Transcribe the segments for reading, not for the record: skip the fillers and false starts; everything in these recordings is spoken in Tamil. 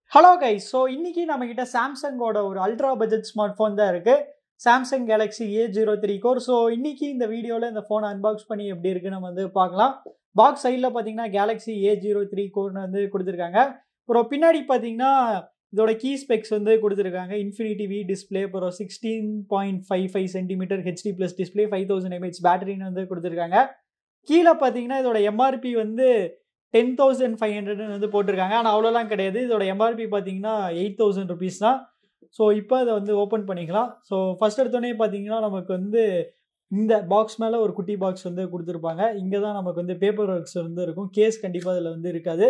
Hello guys, so இன்னைக்கு நம்ம கிட்ட Samsung ஓட ஒரு அல்ட்ரா பட்ஜெட் ஸ்மார்ட் ஃபோன் தான் இருக்கு. Samsung Galaxy A03 Core. So இன்னைக்கு இந்த வீடியோல இந்த ஃபோனை அன்பாக்ஸ் பண்ணி எப்படி இருக்குன்னு நம்ம வந்து பார்க்கலாம். பாக்ஸ் சைடுல பாத்தீங்கன்னா Galaxy A03 Core வந்து கொடுத்திருக்காங்க. அப்புறம் பின்னாடி பாத்தீங்கன்னா இதோட கீ ஸ்பெக்ஸ் வந்து கொடுத்திருக்காங்க. Infinity V டிஸ்ப்ளே, அப்புறம் 16.55 cm HD+ டிஸ்ப்ளே, 5000 mAh பேட்டரின்னு வந்து கொடுத்திருக்காங்க. கீழ பாத்தீங்கன்னா இதோட MRP வந்து 10,500 வந்து போட்டிருக்காங்க. ஆனா அவ்வளோலாம் கிடையாது. இதோட MRP பார்த்தீங்கன்னா 8,000 rupees தான். ஸோ இப்போ அதை வந்து ஓப்பன் பண்ணிக்கலாம். ஸோ ஃபர்ஸ்ட் எடுத்தோடனே பார்த்தீங்கன்னா நமக்கு வந்து இந்த பாக்ஸ் மேலே ஒரு குட்டி பாக்ஸ் வந்து கொடுத்துருப்பாங்க. இங்கே தான் நமக்கு வந்து பேப்பர் ஒர்க்ஸ் வந்து இருக்கும். கேஸ் கண்டிப்பாக அதில் வந்து இருக்காது.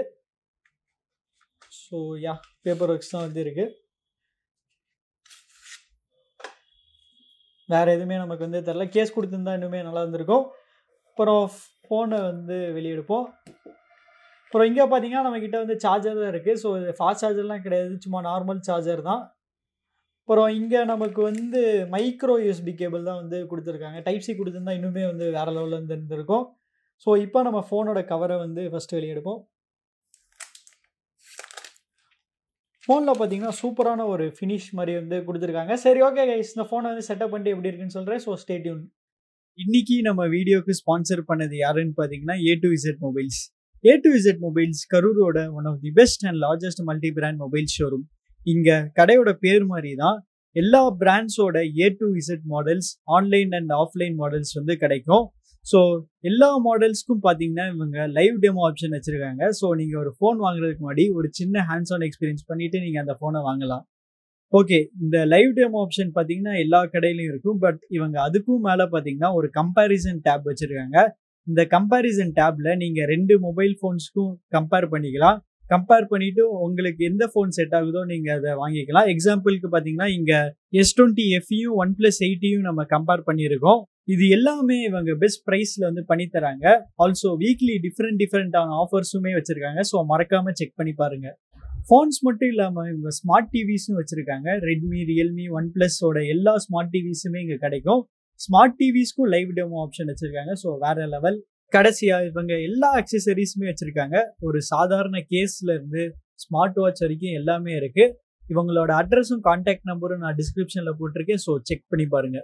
ஸோ பேப்பர் ஒர்க்ஸ் தான் வந்து இருக்கு. வேற எதுவுமே நமக்கு வந்து தெரியல. கேஸ் கொடுத்துருந்தா இன்னுமே நல்லா இருந்திருக்கும். அப்புறம் ஃபோனை வந்து வெளியெடுப்போம். அப்புறம் இங்கே பார்த்தீங்கன்னா நம்மக்கிட்ட வந்து சார்ஜர் தான் இருக்குது. ஸோ இது ஃபாஸ்ட் சார்ஜர்லாம் கிடையாது, சும்மா நார்மல் சார்ஜர் தான். அப்புறம் இங்கே நமக்கு வந்து மைக்ரோ யூஎஸ்பி கேபிள் தான் வந்து கொடுத்துருக்காங்க. டைப் சி கொடுத்துருந்தா இன்னுமே வந்து வேறு லெவலில் வந்து இருந்திருக்கும். ஸோ இப்போ நம்ம ஃபோனோட கவரை வந்து ஃபஸ்ட்டு வெளியெடுப்போம். ஃபோனில் பார்த்தீங்கன்னா சூப்பரான ஒரு ஃபினிஷ் மாதிரி வந்து கொடுத்துருக்காங்க. சரி, ஓகே கைஸ், இந்த ஃபோனை வந்து செட்டப் பண்ணிட்டு எப்படி இருக்குன்னு சொல்கிறேன். So stay tune. இன்னைக்கு நம்ம வீடியோக்கு ஸ்பான்சர் பண்ணது யாருன்னு பார்த்தீங்கன்னா A2Z மொபைல்ஸ். A2Z மொபைல்ஸ் கரூரோட one of the best and largest multi brand mobile showroom. இங்க கடையோட பேர் மாதிரி தான் எல்லா பிராண்ட்ஸோட A2Z models, online and offline models வந்து கிடைக்கும். ஸோ எல்லா மாடல்ஸ்க்கும் பார்த்தீங்கன்னா இவங்க லைவ் டெமோ ஆப்ஷன் வச்சிருக்காங்க. ஸோ நீங்க ஒரு ஃபோன் வாங்குறதுக்கு முன்னாடி ஒரு சின்ன ஹேண்ட்ஸ் ஆன் எக்ஸ்பீரியன்ஸ் பண்ணிட்டு நீங்க அந்த ஃபோனை வாங்கலாம். ஓகே, இந்த லைவ் டெமோ ஆப்ஷன் பார்த்தீங்கன்னா எல்லா கடையிலையும் இருக்கும். பட் இவங்க அதுக்கும் மேலே பார்த்தீங்கன்னா ஒரு கம்பேரிசன் டேப் வச்சிருக்காங்க. இந்த கம்பேரிசன் டேப்ல நீங்க ரெண்டு மொபைல் ஃபோன்ஸ்க்கும் கம்பேர் பண்ணிக்கலாம். கம்பேர் பண்ணிட்டு உங்களுக்கு எந்த ஃபோன் செட் ஆகுதோ நீங்க அதை வாங்கிக்கலாம். எக்ஸாம்பிளுக்கு பாத்தீங்கன்னா இங்க S20 FEயும் OnePlus 8யும் நம்ம கம்பேர் பண்ணியிருக்கோம். இது எல்லாமே இவங்க பெஸ்ட் பிரைஸ்ல வந்து பண்ணி தராங்க. ஆல்சோ வீக்லி டிஃப்ரெண்டான ஆஃபர்ஸுமே வச்சிருக்காங்க. ஸோ மறக்காம செக் பண்ணி பாருங்க. ஃபோன்ஸ் மட்டும் இல்லாம இவங்க ஸ்மார்ட் டிவிஸும் வச்சிருக்காங்க. ரெட்மி, ரியல்மி, OnePlusோட எல்லா ஸ்மார்ட் டிவிஸுமே இங்க கிடைக்கும். ஸ்மார்ட் டிவிஸ்க்கும் லைவ் டெமோ ஆப்ஷன் வச்சிருக்காங்க. ஸோ வேற லெவல். கடைசியா இவங்க எல்லா அக்சசரிஸுமே வச்சிருக்காங்க. ஒரு சாதாரண கேஸ்ல இருந்து ஸ்மார்ட் வாட்ச் வரைக்கும் எல்லாமே இருக்கு. இவங்களோட அட்ரஸும் கான்டாக்ட் நம்பரும் நான் டிஸ்கிரிப்ஷன்ல போட்டிருக்கேன். ஸோ செக் பண்ணி பாருங்க.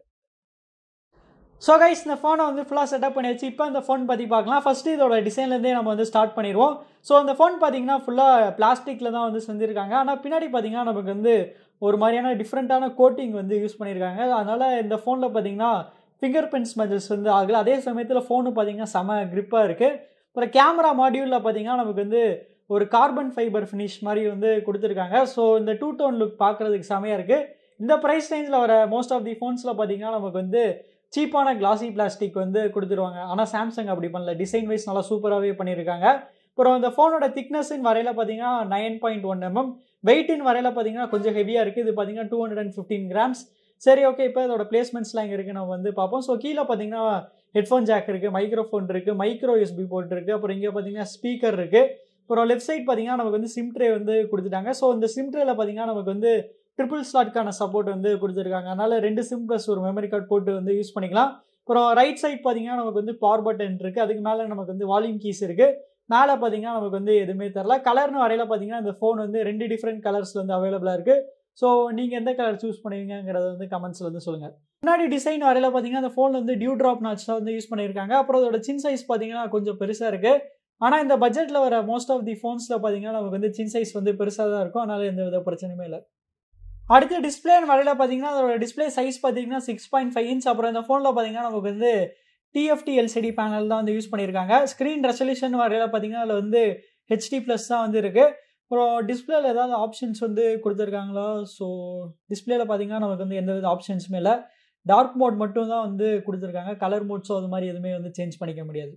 ஸோ கைஸ், இந்த ஃபோனை வந்து ஃபுல்லாக செட்டப் பண்ணியாச்சு. இப்போ இந்த ஃபோன் பற்றி பார்க்கலாம். ஃபர்ஸ்ட்டு இதோட டிசைன்லேருந்தே நம்ம வந்து ஸ்டார்ட் பண்ணிடுவோம். ஸோ இந்த ஃபோன் பார்த்தீங்கன்னா ஃபுல்லாக பிளாஸ்டிக்கில் தான் வந்து செஞ்சுருக்காங்க. ஆனால் பின்னாடி பார்த்தீங்கன்னா நமக்கு வந்து ஒரு மாதிரியான டிஃப்ரெண்ட்டான கோட்டிங் வந்து யூஸ் பண்ணியிருக்காங்க. அதனால் இந்த ஃபோனில் பார்த்தீங்கன்னா ஃபிங்கர் பிரிண்ட் ஸ்மெல்ஸ் வந்து ஆகலை. அதே சமயத்தில் ஃபோனு பார்த்தீங்கன்னா செம கிரிப்பாக இருக்குது. அப்புறம் கேமரா மாடியூலில் பார்த்தீங்கன்னா நமக்கு வந்து ஒரு கார்பன் ஃபைபர் ஃபினிஷ் மாதிரி வந்து கொடுத்துருக்காங்க. ஸோ இந்த டூ டோன் லுக் பார்க்குறதுக்கு செமையாக இருக்குது. இந்த ப்ரைஸ் ரேஞ்சில் வர மோஸ்ட் ஆஃப் தி ஃபோன்ஸில் பார்த்தீங்கன்னா நமக்கு வந்து சீப்பான கிளாசி பிளாஸ்டிக் வந்து கொடுத்துருவாங்க. ஆனால் சாம்சங் அப்படி பண்ணல. டிசைன் வைஸ் நல்லா சூப்பராகவே பண்ணியிருக்காங்க. அப்புறம் இந்த ஃபோனோட திக்னஸ்ன்னு வரையில் பார்த்தீங்கன்னா 9.1 mm, வெயிட்டின் வரையில் பார்த்தீங்கன்னா கொஞ்சம் ஹெவியாக இருக்குது. இது பார்த்தீங்கன்னா 215 grams. சரி, ஓகே, இப்போ இதோட பிளேஸ்மெண்ட்ஸ்லாம் இங்கே இருக்குது, நம்ம வந்து பார்ப்போம். ஸோ கீழே பார்த்தீங்கன்னா ஹெட்ஃபோன் ஜாக் இருக்குது, மைக்ரோஃபோன் இருக்குது, மைக்ரோ யூஎஸ்பி போர்ட் இருக்குது, அப்புறம் இங்கே பார்த்தீங்கன்னா ஸ்பீக்கர் இருக்குது. அப்புறம் லெஃப்ட் சைட் பார்த்தீங்கன்னா நமக்கு வந்து சிம் ட்ரே வந்து கொடுத்துட்டாங்க. ஸோ இந்த சிம் ட்ரேல பார்த்தீங்கன்னா நமக்கு வந்து ட்ரிபிள் ஸ்லாட்கான சப்போர்ட் வந்து கொடுத்துருக்காங்க. அதனால 2 சிம் ப்ளஸ் ஒரு மெமரி கார்டு போட்டு வந்து யூஸ் பண்ணிக்கலாம். அப்புறம் ரைட் சைட் பார்த்தீங்கன்னா நமக்கு வந்து பவர் பட்டன் இருக்குது. அதுக்கு மேலே நமக்கு வந்து வால்யூம் கீஸ் இருக்குது. மேலே பார்த்தீங்கன்னா நமக்கு வந்து எதுவுமே தெரில. கலர்னு வரையில் பார்த்தீங்கன்னா இந்த ஃபோன் வந்து 2 டிஃப்ரெண்ட் கலர்ஸில் வந்து அவைலபிளாக இருக்குது. ஸோ நீங்கள் எந்த கலர் சூஸ் பண்ணுவீங்கிறத வந்து கமெண்ட்ஸில் வந்து சொல்லுங்கள். முன்னாடி டிசைன் வரையில் பார்த்தீங்கன்னா அந்த ஃபோன் வந்து டியூ ட்ராப் நாட்ச் தான் வந்து யூஸ் பண்ணியிருக்காங்க. அப்புறம் அதோட சின் சைஸ் பார்த்தீங்கன்னா கொஞ்சம் பெருசாக இருக்குது. ஆனால் இந்த பட்ஜெட்டில் வர மோஸ்ட் ஆஃப் தி ஃபோன்ஸில் பார்த்தீங்கன்னா நமக்கு வந்து சின் சைஸ் வந்து பெருசாக தான் இருக்கும். அதனால எந்த வித பிரச்சனையுமே இல்லை. அடுத்து டிஸ்பிளேன்னு வரையில் பார்த்தீங்கன்னா அதோட டிஸ்பிளே சைஸ் பார்த்தீங்கன்னா 6.5 inch. அப்புறம் இந்த ஃபோனில் பார்த்தீங்கன்னா நமக்கு வந்து TFT LCD பேனல் தான் வந்து யூஸ் பண்ணியிருக்காங்க. ஸ்க்ரீன் ரெசல்யூஷன் வரையில் பார்த்தீங்கன்னா அதில் வந்து HD+ தான் வந்து இருக்குது. அப்புறம் டிஸ்பிளேல ஏதாவது ஆப்ஷன்ஸ் வந்து கொடுத்துருக்காங்களா? ஸோ டிஸ்பிளேல பார்த்தீங்கன்னா நமக்கு வந்து எந்த வித ஆப்ஷன்ஸுமே இல்லை. டார்க் மோட் மட்டும் தான் வந்து கொடுத்துருக்காங்க. கலர் மோட்ஸோ அது மாதிரி எதுவுமே வந்து சேஞ்ச் பண்ணிக்க முடியாது.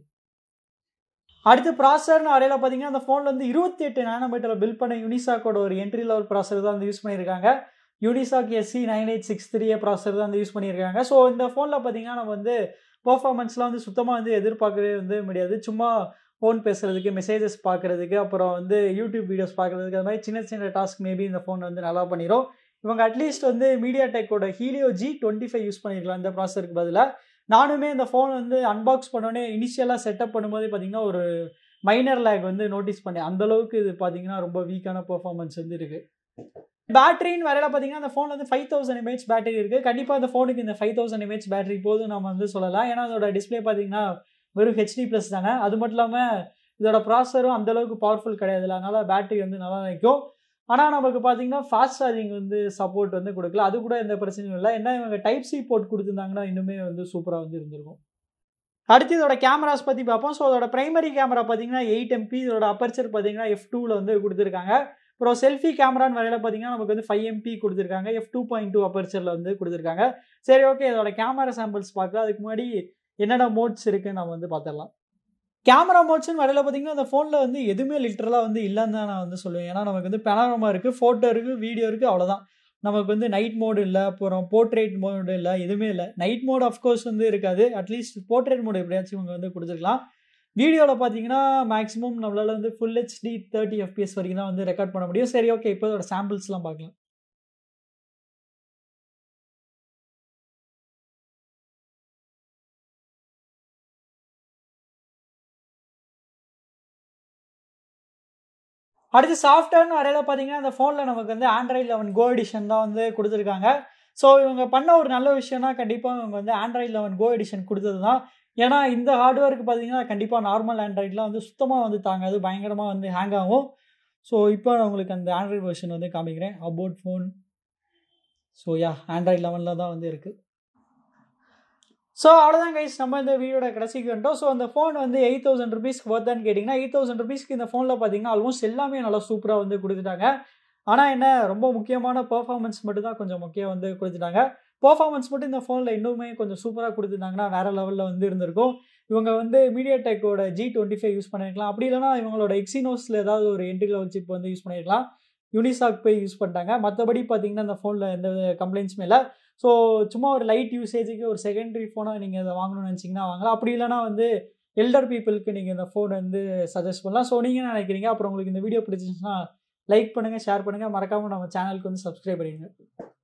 அடுத்து ப்ராசர்னு வரையில் பார்த்தீங்கன்னா அந்த ஃபோனில் வந்து 28 nm பில்ட் பண்ண யூனிசாக்கோட ஒரு என்ட்ரி லெவல் ப்ராசர் தான் வந்து யூஸ் பண்ணியிருக்காங்க. யூனிசாக் SC9863A ப்ராசர் தான் வந்து யூஸ் பண்ணியிருக்காங்க. ஸோ இந்த ஃபோனில் பார்த்தீங்கன்னா நம்ம வந்து பர்ஃபார்மன்ஸ்லாம் வந்து சுத்தமாக வந்து எதிர்பார்க்கவே வந்து முடியாது. சும்மா ஃபோன் பேசுகிறதுக்கு, மெசேஜஸ் பார்க்குறதுக்கு, அப்புறம் வந்து யூடியூப் வீடியோஸ் பார்க்குறதுக்கு, அது மாதிரி சின்ன சின்ன டாஸ்க் மேபி இந்த ஃபோன் வந்து நல்லா பண்ணிடும். இவங்க அட்லீஸ்ட் வந்து மீடியா டெக்கோட ஹீலியோ G25 யூஸ் பண்ணியிருக்கலாம் இந்த ப்ராசருக்கு பதிலாக. நானுமே இந்த ஃபோன் வந்து அன்பாக்ஸ் பண்ணோடனே இனிஷியலாக செட்டப் பண்ணும்போது பார்த்தீங்கன்னா ஒரு மைனர் லேக் வந்து நோட்டீஸ் பண்ணேன். அந்த அளவுக்கு இது பார்த்தீங்கன்னா ரொம்ப வீக்கான பெர்ஃபார்மன்ஸ் வந்து இருக்கு. பேட்டரின்னு வரையில பார்த்தீங்கன்னா அந்த ஃபோன் வந்து 5000 mAh பேட்டரி இருக்கு. கண்டிப்பாக இந்த ஃபோனுக்கு இந்த 5000 mAh பேட்டரி போதும் நம்ம வந்து சொல்லலாம். ஏன்னா அதோட டிஸ்பிளே பார்த்தீங்கன்னா வெறும் HD+ தானே. அது மட்டும் இல்லாமல் இதோட ப்ராசஸரும் அந்த அளவுக்கு பவர்ஃபுல் கிடையாதுல்ல. அதனால பேட்டரி வந்து நல்லா நிற்கும். ஆனால் நமக்கு பார்த்தீங்கன்னா ஃபாஸ்ட் சார்ஜிங் வந்து சப்போர்ட் வந்து கொடுக்கல. அது கூட எந்த பிரச்சனையும் இல்லை. என்ன இவங்க டைப் சி போர்ட் கொடுத்துருந்தாங்கன்னா இன்னுமே வந்து சூப்பராக வந்து இருந்திருக்கும். அடுத்து இதோட கேமராஸ் பற்றி பார்ப்போம். ஸோ அதோட பிரைமரி கேமரா பார்த்தீங்கன்னா 8 MP. இதோட அப்பர்ச்சர் பார்த்தீங்கன்னா f2ல வந்து கொடுத்துருக்காங்க. அப்புறம் செல்ஃபி கேமரான்னு வரையில பார்த்தீங்கன்னா நமக்கு வந்து 5 MP கொடுத்துருக்காங்க. f2.2 அப்பர்ச்சரில் வந்து கொடுத்துருக்காங்க. சரி, ஓகே, இதோட கேமரா சாம்பிள்ஸ் பார்க்கலாம். அதுக்கு முன்னாடி என்னென்ன மோட்ஸ் இருக்குன்னு நம்ம வந்து பார்த்துடலாம். கேமரா மோட்ஸ்ன்னு வரையில பார்த்தீங்கன்னா அந்த ஃபோனில் வந்து எதுவுமே லிட்டரலாக வந்து இல்லைன்னு தான் நான் வந்து சொல்லுவேன். ஏன்னா நமக்கு வந்து பெனாரோமா இருக்குது, ஃபோட்டோ இருக்குது, வீடியோ இருக்குது, அவ்வளோதான். நமக்கு வந்து நைட் மோடு இல்லை, அப்புறம் போர்ட்ரேட் மோடு இல்லை, எதுவுமே இல்லை. நைட் மோடு அஃப்கோர்ஸ் வந்து இருக்காது. அட்லீஸ்ட் போர்ட்ரேட் மோடு எப்படியாச்சும் இவங்க வந்து கொடுத்துருக்கலாம். வீடியோவில் பார்த்தீங்கன்னா மேக்ஸிமம் நம்மளால் வந்து ஃபுல் HD 30 FPS வரைக்கும் தான் வந்து ரெக்கார்ட் பண்ண முடியும். சரி, ஓகே, இப்போ இதோட சாம்பிள்ஸ்லாம் பார்க்கலாம். அடுத்து சாஃப்ட்வேர்னு வரையில பார்த்தீங்கன்னா அந்த ஃபோனில் நமக்கு வந்து Android 11 Go எடிஷன் தான் வந்து கொடுத்துருக்காங்க. ஸோ இவங்க பண்ண ஒரு நல்ல விஷயம்னா கண்டிப்பாக இவங்க வந்து Android 11 Go எடிஷன் கொடுத்தது தான். ஏன்னா இந்த ஹார்ட்வேருக்கு பார்த்தீங்கன்னா கண்டிப்பாக நார்மல் ஆண்ட்ராய்ட்லாம் வந்து சுத்தமாக வந்து தாங்காது, பயங்கரமாக வந்து ஹேங் ஆகும். ஸோ இப்போ நான் உங்களுக்கு அந்த ஆண்ட்ராய்டு வெர்ஷன் வந்து காமிக்கிறேன். About phone. ஸோ Android 11 தான் வந்து இருக்குது. ஸோ அவ்வளோதான் கைஸ், நம்ம இந்த வீடியோட கடைசிக்கு வந்துட்டோம். ஸோ அந்த ஃபோன் வந்து 8000 rupeesக்கு ஒர்த்தான்னு கேட்டிங்கன்னா 8000 rupeesக்கு இந்த ஃபோனில் பார்த்தீங்கன்னா ஆல்மோஸ்ட் எல்லாமே நல்லா சூப்பராக வந்து கொடுத்துட்டாங்க. ஆனால் என்ன, ரொம்ப முக்கியமான பெர்ஃபார்மன்ஸ் மட்டும் தான் கொஞ்சம் முக்கியம் வந்து கொடுத்துட்டாங்க. பெர்ஃபார்மன்ஸ் மட்டும் இந்த ஃபோனில் இன்னுமே கொஞ்சம் சூப்பராக கொடுத்துட்டாங்கன்னா வேறு லெவலில் வந்து இருந்திருக்கும். இவங்க வந்து மீடியாடெக்கோட G25 யூஸ் பண்ணியிருக்கலாம். அப்படி இல்லைனா இவங்களோட எக்ஸினோஸில் ஏதாவது ஒரு என்ட்ரி லெவல் சிப் வந்து யூஸ் பண்ணியிருக்கலாம். யூனிசாக் போய் யூஸ் பண்ணிட்டாங்க. மற்றபடி பார்த்தீங்கன்னா இந்த ஃபோனில் எந்த கம்ப்ளைண்ட்ஸுமே இல்லை. ஸோ சும்மா ஒரு லைட் யூசேஜுக்கு ஒரு செகண்டரி ஃபோனாக நீங்கள் இதை வாங்கணும்னு நினச்சிங்கன்னா வாங்கலாம். அப்படி இல்லைனா வந்து எல்டர் பீப்புளுக்கு நீங்கள் இந்த ஃபோன் வந்து சஜஸ்ட் பண்ணலாம். ஸோ நீங்கள் என்ன நினைக்கிறீங்க? அப்புறம் உங்களுக்கு இந்த வீடியோ பிடிச்சிருந்துச்சுன்னா லைக் பண்ணுங்கள், ஷேர் பண்ணுங்கள், மறக்காமல் நம்ம சேனலுக்கு வந்து சப்ஸ்கிரைப் பண்ணிடுங்க.